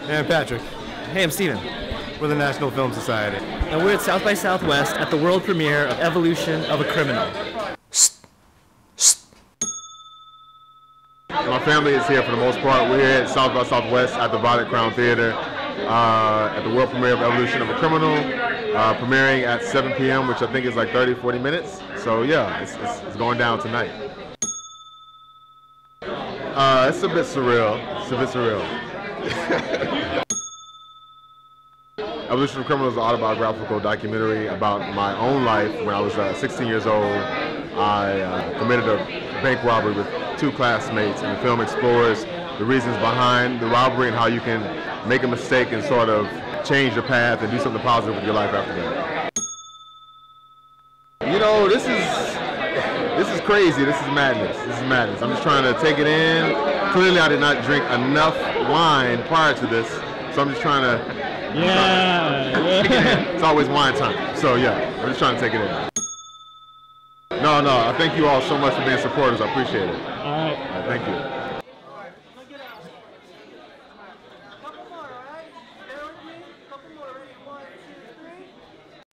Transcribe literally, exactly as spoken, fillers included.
And Patrick. Hey, I'm Steven. We're the National Film Society. And we're at South by Southwest at the world premiere of Evolution of a Criminal. My family is here for the most part. We're here at South by Southwest at the Violet Crown Theater uh, at the world premiere of Evolution of a Criminal, uh, premiering at seven p m, which I think is like thirty, forty minutes. So yeah, it's, it's, it's going down tonight. Uh, it's a bit surreal. It's a bit surreal. Evolution of a Criminal is an autobiographical documentary about my own life. When I was uh, sixteen years old, I uh, committed a bank robbery with two classmates, and the film explores the reasons behind the robbery and how you can make a mistake and sort of change your path and do something positive with your life after that. You know, this is this is crazy. This is madness. This is madness. I'm just trying to take it in. Clearly, I did not drink enough wine prior to this, so I'm just trying to. Yeah. yeah. It's always wine time, so yeah, I'm just trying to take it in. No, no, I thank you all so much for being supporters. I appreciate it. All right. All right, thank you.